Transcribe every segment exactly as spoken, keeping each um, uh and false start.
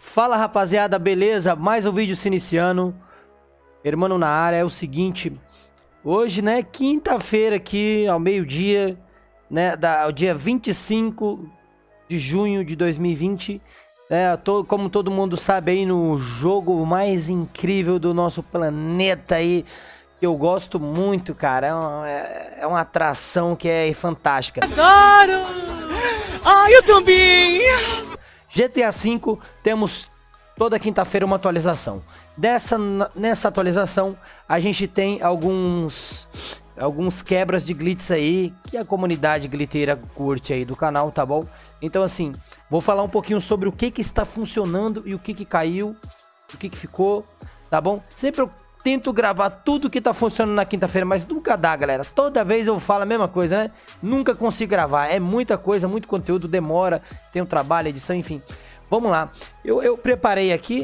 Fala rapaziada, beleza? Mais um vídeo se iniciando. Irmão na área, é o seguinte. Hoje, né, quinta-feira aqui ao meio-dia, né, da, o dia vinte e cinco de junho de dois mil e vinte. É, tô, como todo mundo sabe aí, no jogo mais incrível do nosso planeta aí, que eu gosto muito, cara. É uma, é, é uma atração que é fantástica. Adoro! Ah, eu também! G T A cinco, temos toda quinta-feira uma atualização. Dessa, nessa atualização, a gente tem alguns, alguns quebras de glitches aí, que a comunidade glitteira curte aí do canal, tá bom? Então assim, vou falar um pouquinho sobre o que que está funcionando e o que que caiu, o que que ficou, tá bom? Sempre eu tento gravar tudo que tá funcionando na quinta-feira, mas nunca dá, galera. Toda vez eu falo a mesma coisa, né? Nunca consigo gravar. É muita coisa, muito conteúdo, demora, tem um trabalho, edição, enfim. Vamos lá. Eu, eu preparei aqui,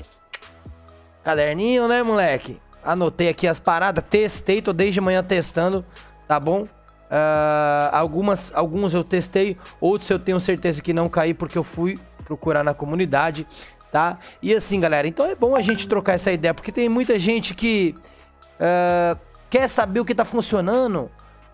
caderninho, né, moleque? Anotei aqui as paradas, testei, tô desde manhã testando, tá bom? Uh, algumas, alguns eu testei, outros eu tenho certeza que não caí porque eu fui procurar na comunidade, tá? E assim, galera, então é bom a gente trocar essa ideia, porque tem muita gente que uh, quer saber o que tá funcionando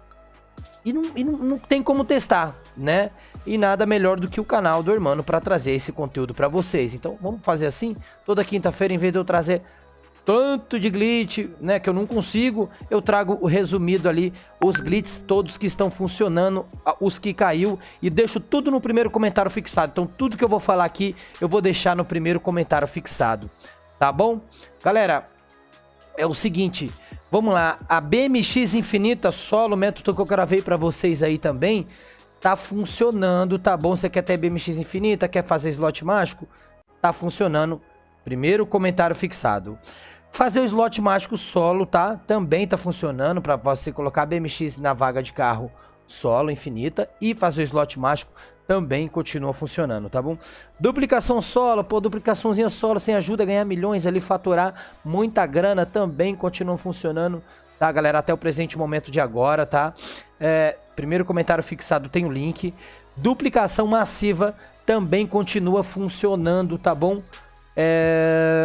e, não, e não, não tem como testar, né? E nada melhor do que o canal do Hermano para trazer esse conteúdo para vocês. Então vamos fazer assim, toda quinta-feira, em vez de eu trazer tanto de glitch, né, que eu não consigo, eu trago o resumido ali, os glitches todos que estão funcionando, os que caiu, e deixo tudo no primeiro comentário fixado. Então tudo que eu vou falar aqui, eu vou deixar no primeiro comentário fixado, tá bom? Galera, é o seguinte, vamos lá, a B M X Infinita Solo, método que eu gravei pra vocês aí também, tá funcionando, tá bom? Você quer ter B M X Infinita, quer fazer slot mágico? Tá funcionando, primeiro comentário fixado. Fazer o slot mágico solo, tá? Também tá funcionando para você colocar B M X na vaga de carro solo infinita e fazer o slot mágico também continua funcionando, tá bom? Duplicação solo, pô, duplicaçãozinha solo sem ajuda a ganhar milhões ali, faturar muita grana também continua funcionando, tá, galera? Até o presente momento de agora, tá? É, primeiro comentário fixado tem o link. Duplicação massiva também continua funcionando, tá bom? É...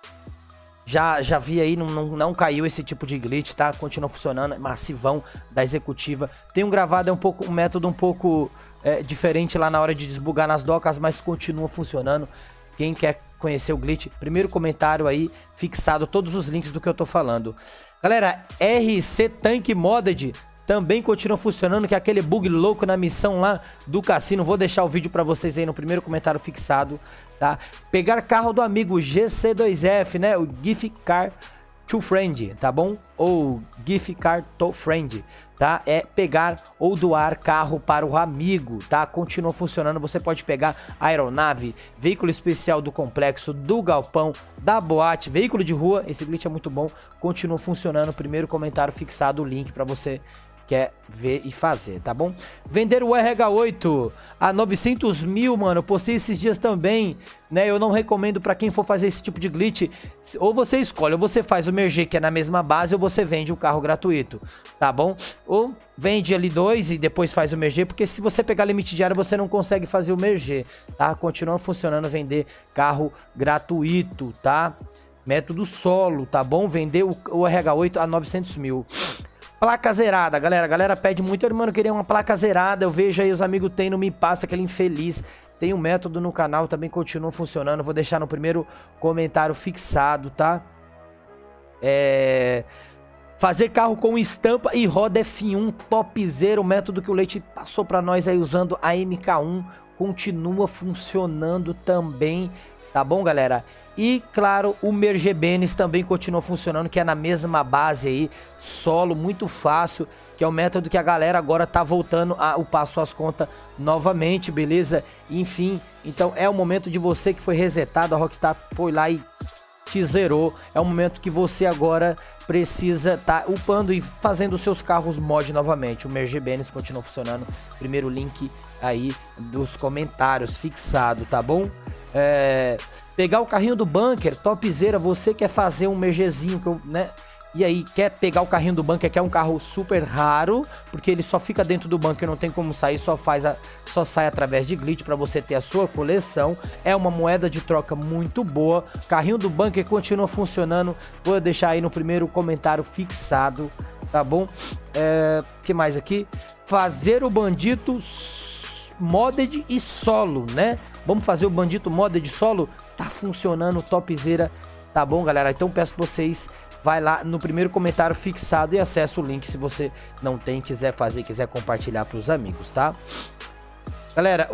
Já, já vi aí, não, não, não caiu esse tipo de glitch, tá? Continua funcionando, é massivão da executiva. Tem um gravado, é um, pouco, um método um pouco é, diferente lá na hora de desbugar nas docas, mas continua funcionando. Quem quer conhecer o glitch, primeiro comentário aí, fixado todos os links do que eu tô falando. Galera, R C Tank Modded também continua funcionando, que é aquele bug louco na missão lá do cassino. Vou deixar o vídeo pra vocês aí no primeiro comentário fixado, tá? Pegar carro do amigo G C dois F, né? O Gift Car to Friend, tá bom? Ou Gift Car to Friend, tá? É pegar ou doar carro para o amigo, tá? Continua funcionando, você pode pegar aeronave, veículo especial do complexo, do galpão, da boate, veículo de rua, esse glitch é muito bom, continua funcionando, primeiro comentário fixado, o link para você quer ver e fazer, tá bom? Vender o R H oito a novecentos mil, mano, eu postei esses dias também, né? Eu não recomendo pra quem for fazer esse tipo de glitch, ou você escolhe, ou você faz o merge que é na mesma base, ou você vende o carro gratuito, tá bom? Ou vende ali dois e depois faz o merge, porque se você pegar limite diário, você não consegue fazer o merge, tá? Continua funcionando vender carro gratuito, tá? Método solo, tá bom? Vender o, o R H oito a novecentos mil. Placa zerada, galera, a galera pede muito, irmão, queria uma placa zerada, eu vejo aí os amigos tem, não me passa, aquele infeliz. Tem um método no canal, também continua funcionando, vou deixar no primeiro comentário fixado, tá? É... Fazer carro com estampa e roda F um, topzera, o método que o Leite passou pra nós aí usando a M K um, continua funcionando também, tá bom, galera? E, claro, o Mergebenes também continua funcionando, que é na mesma base aí, solo, muito fácil, que é o método que a galera agora tá voltando a upar suas contas novamente, beleza? Enfim, então é o momento de você que foi resetado, a Rockstar foi lá e te zerou, é o momento que você agora precisa tá upando e fazendo os seus carros mod novamente. O Mergebenes continua funcionando, primeiro link aí dos comentários fixado, tá bom? É... Pegar o carrinho do bunker, topzera, você quer fazer um mergezinho, que eu, né? e aí quer pegar o carrinho do bunker, que é um carro super raro, porque ele só fica dentro do bunker, não tem como sair, só faz a, só sai através de glitch para você ter a sua coleção. É uma moeda de troca muito boa. Carrinho do bunker continua funcionando. Vou deixar aí no primeiro comentário fixado, tá bom? É, que mais aqui? Fazer o bandito modded e solo, né? Vamos fazer o bandito modded solo? Tá funcionando, topzera, tá bom, galera? Então peço que vocês vai lá no primeiro comentário fixado e acessa o link se você não tem, quiser fazer, quiser compartilhar para os amigos, tá? Galera,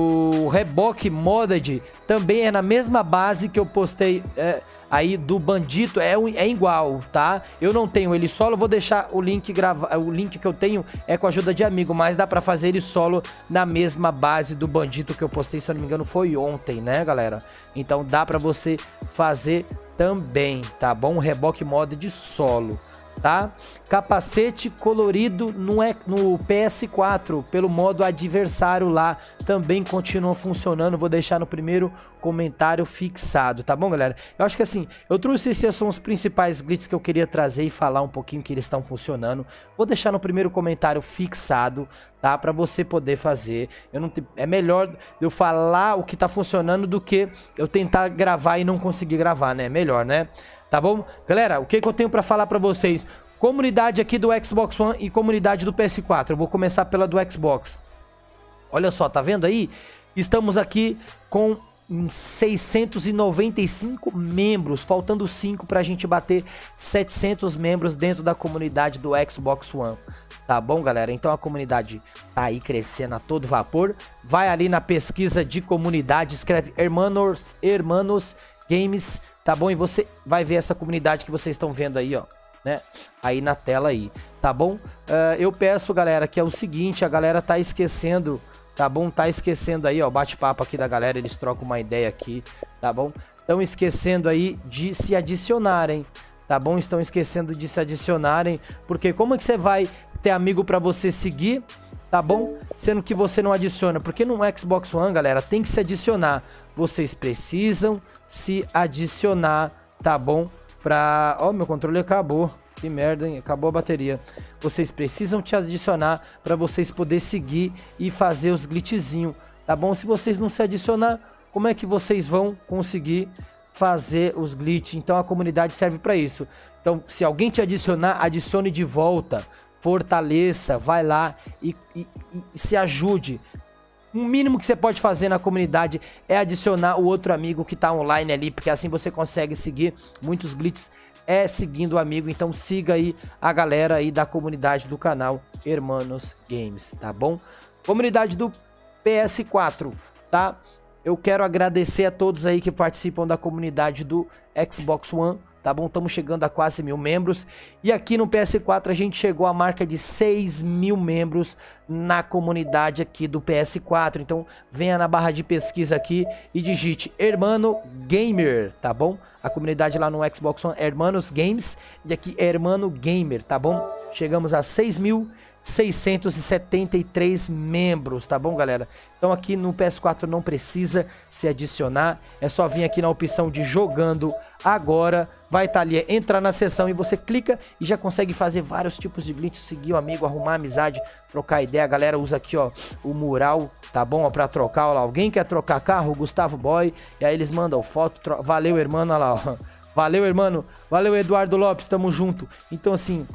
o reboque modded também é na mesma base que eu postei é, aí do bandito, é, é igual, tá? Eu não tenho ele solo, vou deixar o link grava, o link que eu tenho é com a ajuda de amigo, mas dá pra fazer ele solo na mesma base do bandito que eu postei, se eu não me engano foi ontem, né, galera? Então dá pra você fazer também, tá bom? Reboque mod de solo, tá? Capacete colorido no, no P S quatro pelo modo adversário lá também continua funcionando. Vou deixar no primeiro comentário fixado, tá bom, galera? Eu acho que assim, eu trouxe esses são os principais glitches que eu queria trazer e falar um pouquinho que eles estão funcionando. Vou deixar no primeiro comentário fixado, tá? Pra você poder fazer. Eu não te... É melhor eu falar o que tá funcionando do que eu tentar gravar e não conseguir gravar, né? Melhor, né? Tá bom? Galera, o que, que eu tenho pra falar pra vocês? Comunidade aqui do Xbox One e comunidade do P S quatro. Eu vou começar pela do Xbox. Olha só, tá vendo aí? Estamos aqui com seiscentos e noventa e cinco membros, faltando cinco pra gente bater setecentos membros dentro da comunidade do Xbox One. Tá bom, galera? Então a comunidade tá aí crescendo a todo vapor. Vai ali na pesquisa de comunidade, escreve Hermanos, Hermanos Games, tá bom? E você vai ver essa comunidade que vocês estão vendo aí, ó, né? Aí na tela aí, tá bom? Uh, eu peço, galera, que é o seguinte, a galera tá esquecendo, tá bom? Tá esquecendo aí, ó, bate-papo aqui da galera, eles trocam uma ideia aqui, tá bom? Estão esquecendo aí de se adicionarem, tá bom? Estão esquecendo de se adicionarem, porque como é que você vai ter amigo pra você seguir, tá bom? Sendo que você não adiciona, porque no Xbox One, galera, tem que se adicionar. Vocês precisam se adicionar, tá bom? Pra... Ó, meu controle acabou. Que merda, hein? Acabou a bateria. Vocês precisam te adicionar pra vocês poderem seguir e fazer os glitchzinhos, tá bom? Se vocês não se adicionar, como é que vocês vão conseguir fazer os glitches? Então a comunidade serve pra isso. Então, se alguém te adicionar, adicione de volta. Fortaleça, vai lá e, e, e se ajude. O mínimo que você pode fazer na comunidade é adicionar o outro amigo que tá online ali, porque assim você consegue seguir muitos glitches é seguindo o amigo. Então siga aí a galera aí da comunidade do canal Hermanos Games, tá bom? Comunidade do P S quatro, tá? Eu quero agradecer a todos aí que participam da comunidade do Xbox One, tá bom? Estamos chegando a quase mil membros. E aqui no P S quatro a gente chegou à marca de seis mil membros na comunidade aqui do P S quatro. Então venha na barra de pesquisa aqui e digite Hermano Gamer, tá bom? A comunidade lá no Xbox One é Hermanos Games e aqui é Hermano Gamer, tá bom? Chegamos a seis mil seiscentos e setenta e três membros, tá bom, galera? Então aqui no P S quatro não precisa se adicionar, é só vir aqui na opção de jogando agora, vai estar ali, é entrar na sessão e você clica e já consegue fazer vários tipos de glitch, seguir o amigo, arrumar amizade, trocar ideia. A galera usa aqui, ó, o mural, tá bom? Ó, pra trocar, ó lá, alguém quer trocar carro? O Gustavo Boy, e aí eles mandam foto, tro... valeu, irmão, olha lá, ó. Valeu, irmão, valeu, Eduardo Lopes, tamo junto. Então assim,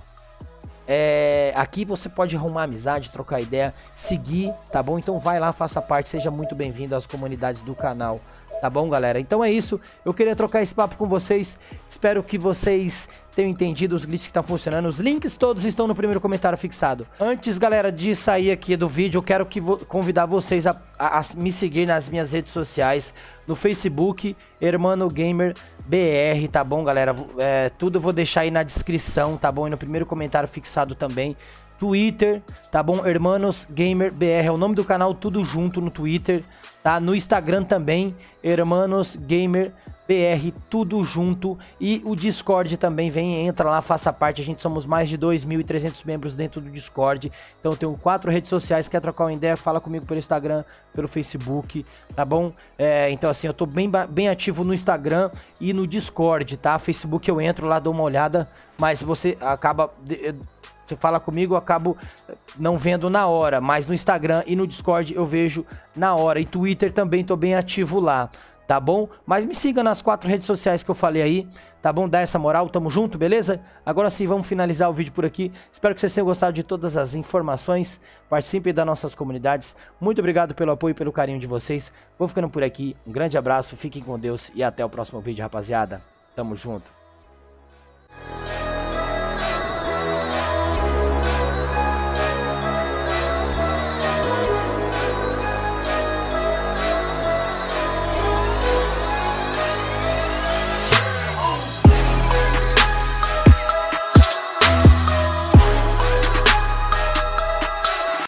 É, aqui você pode arrumar amizade, trocar ideia, seguir, tá bom? Então vai lá, faça parte, seja muito bem-vindo às comunidades do canal, tá bom, galera? Então é isso, eu queria trocar esse papo com vocês, espero que vocês tenham entendido os glitches que estão funcionando, os links todos estão no primeiro comentário fixado. Antes, galera, de sair aqui do vídeo, eu quero que vo convidar vocês a, a, a me seguir nas minhas redes sociais, no Facebook, Hermano Gamer B R, tá bom, galera? É, tudo eu vou deixar aí na descrição, tá bom? E no primeiro comentário fixado também. Twitter, tá bom? Hermanos Gamer B R é o nome do canal, tudo junto no Twitter, tá? No Instagram também, Hermanos Gamer B R. B R, tudo junto. E o Discord também vem, entra lá, faça parte. A gente somos mais de dois mil e trezentos membros dentro do Discord. Então eu tenho quatro redes sociais. Quer trocar uma ideia? Fala comigo pelo Instagram, pelo Facebook, tá bom? É, então assim, eu tô bem, bem ativo no Instagram e no Discord, tá? Facebook eu entro lá, dou uma olhada, mas você acaba... Você fala comigo, eu acabo não vendo na hora, mas no Instagram e no Discord eu vejo na hora. E Twitter também tô bem ativo lá, tá bom? Mas me siga nas quatro redes sociais que eu falei aí, tá bom? Dá essa moral, tamo junto, beleza? Agora sim, vamos finalizar o vídeo por aqui. Espero que vocês tenham gostado de todas as informações. Participem das nossas comunidades. Muito obrigado pelo apoio e pelo carinho de vocês. Vou ficando por aqui. Um grande abraço, fiquem com Deus e até o próximo vídeo, rapaziada. Tamo junto.